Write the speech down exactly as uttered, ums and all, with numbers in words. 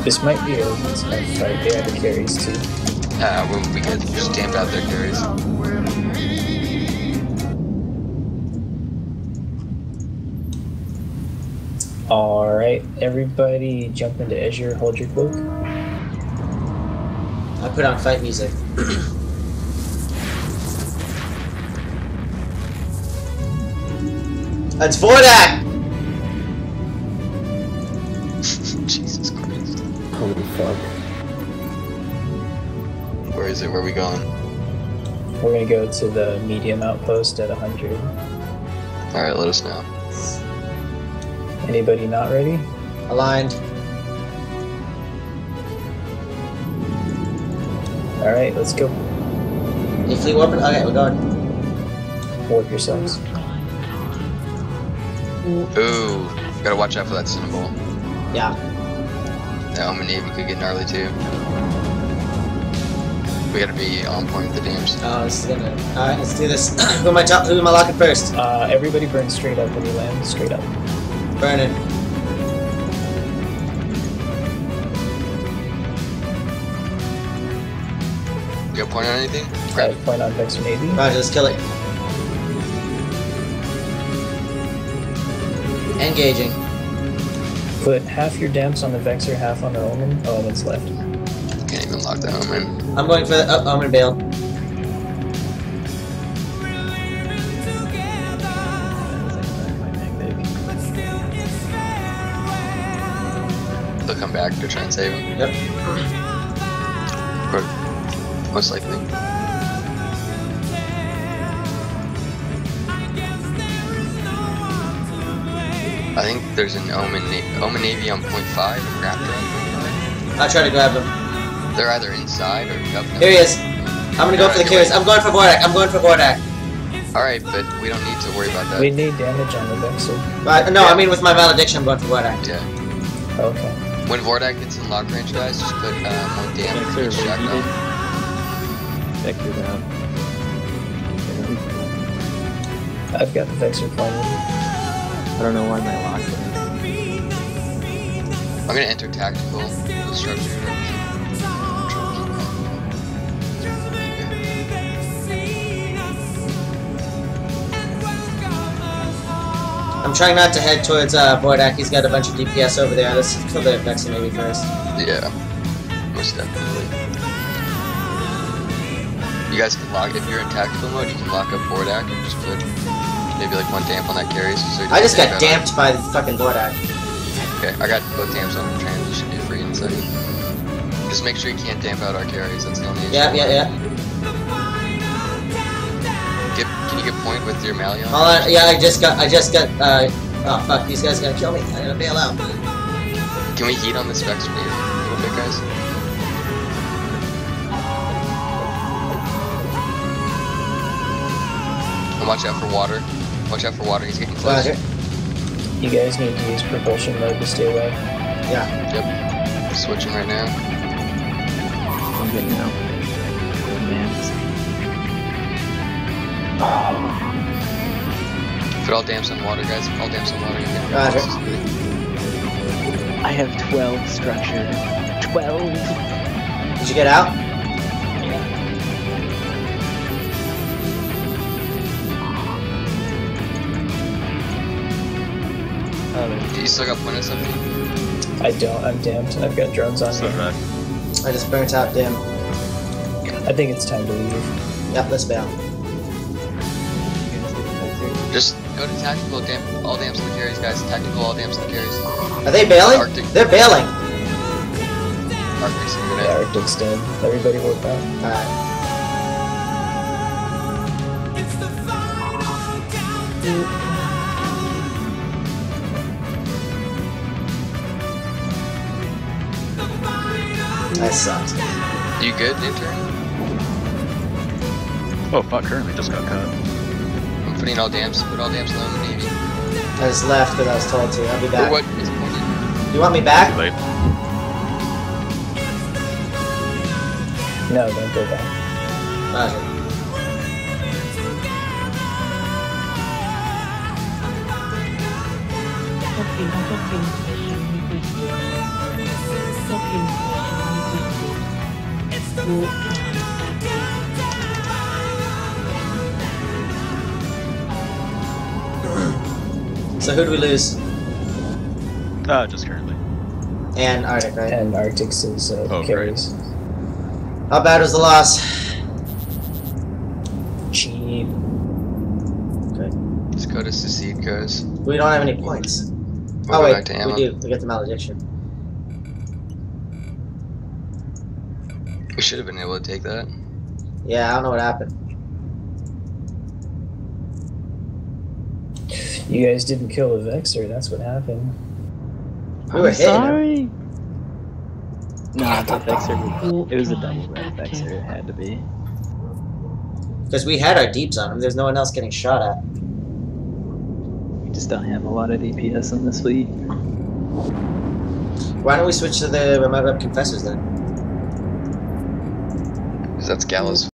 This might be a tough fight. They have the carries too. Ah, well, we could just damp out their carries. Alright, everybody jump into Azure, hold your cloak. I put on fight music. That's Vordak! Jesus Christ. Holy fuck. Where is it? Where are we going? We're gonna go to the medium outpost at one hundred. Alright, let us know. Anybody not ready? Aligned. Alright, let's go. You fleet warping? Okay, we're going. Warp yourselves. Ooh, gotta watch out for that symbol. Yeah. That Omen Navy could get gnarly too. We gotta be on point with the dams. Oh, this is gonna. Alright, let's do this. Who am I top? Who am I locking first? Uh, everybody burn straight up when you land. Straight up. Burning. You got a point on anything? I Grab have point on Vexor Navy. Roger, let's kill it. Engaging. Put half your damps on the Vexor, half on the Omen. Oh, Omen's left. Can't even lock that Omen. I'm going for the. Oh, I'm gonna bail. They'll come back to try and save him. Yep. Or most likely. I think there's an Omen, Na Omen Navy on point five and Raptor on point five. I'll try to grab him. They're either inside or up. Here he is. I'm gonna go for the carriers. I'm going for Vordak. I'm going for Vordak. Alright, but we don't need to worry about that. We need damage on the Vexor. Right, no, I mean with my malediction, I'm going for Vordak. Yeah. Okay. When Vordak gets in lock range, guys, just put uh, more damage Vexor for each shotgun. Vector down. I've got the Vexor pointed. I don't know why my lock is. I'm gonna enter tactical the structure. I'm trying not to head towards uh, Vordak. He's got a bunch of D P S over there. Let's kill the Vexor maybe first. Yeah, most definitely. You guys can lock, if you're in tactical mode, you can lock up Vordak and just put maybe like one damp on that carry. So I just got damp damped by the fucking Vordak. Okay, I got both damps on the transition to free in a second. Just make sure you can't damp out our carries, that's the only issue. Yeah, yeah, yeah. Get, can you get point with your Malion? Hold on, yeah, I just got, I just got, uh, oh fuck, these guys are gonna kill me. I'm gonna bail out. Can we heat on this Vexor Navy a little bit, guys? And watch out for water. Watch out for water, he's getting close. Roger. You guys need to use propulsion mode to stay away. Yeah. Yep. Switching right now. I'm good now. Man. Put all damps on water, guys. All damps on water. Roger. I have twelve structured. twelve! Did you get out? Oh, Do you still got point of something? I don't. I'm damped. I've got drones on So me. not. I just burnt out dim. I think it's time to leave. Yep, let's bail. Just go to tactical, damp, all damps on the carries, guys. Tactical, all damps on the carries. Are they bailing? Arctic. They're bailing. Arctic's gonna Yeah, Arctic's dead. Everybody warp out. Alright. That sucks. You good, intern? Oh fuck, currently just got cut. I'm putting all damps, put all damps on the Navy. I just left because I was told to. I'll be Or back. what is pointed? You want me back? Too late. No, don't go back. Roger. Okay, okay. So who do we lose? Uh, just currently. And Arctic, right? And Arctic's is uh, Oh, carries. How bad was the loss? Cheap. Let's go to secede, guys. We don't have any points. We'll Oh go wait, back to we Ammon. do. We get the malediction. We should have been able to take that. Yeah, I don't know what happened. You guys didn't kill the Vexer, that's what happened. We were I'm hitting him. sorry. Nah, the Vexer. It was a double red Vexer. It had to be. Because we had our deeps on him. There's no one else getting shot at. We just don't have a lot of D P S on this fleet. Why don't we switch to the remote up confessors then? Because that's Gallus